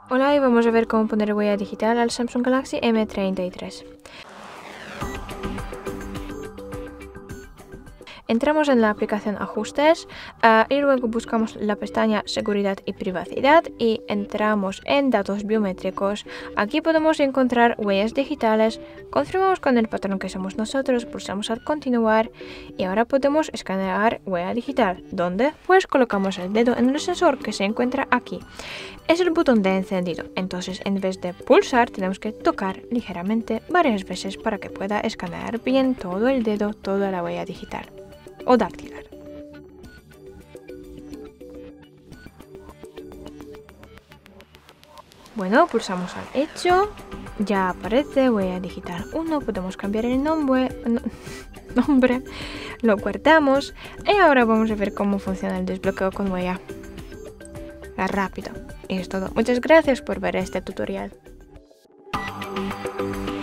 Hola, y vamos a ver cómo poner huella digital al Samsung Galaxy M33. Entramos en la aplicación Ajustes y luego buscamos la pestaña Seguridad y Privacidad y entramos en Datos biométricos. Aquí podemos encontrar huellas digitales, confirmamos con el patrón que somos nosotros, pulsamos al continuar y ahora podemos escanear huella digital. ¿Dónde? Pues colocamos el dedo en el sensor que se encuentra aquí. Es el botón de encendido, entonces en vez de pulsar tenemos que tocar ligeramente varias veces para que pueda escanear bien todo el dedo, toda la huella digital o dactilar. Bueno, pulsamos al hecho, ya aparece huella digital 1, podemos cambiar el nombre, lo guardamos y ahora vamos a ver cómo funciona el desbloqueo con huella. Rápido. Y es todo. Muchas gracias por ver este tutorial.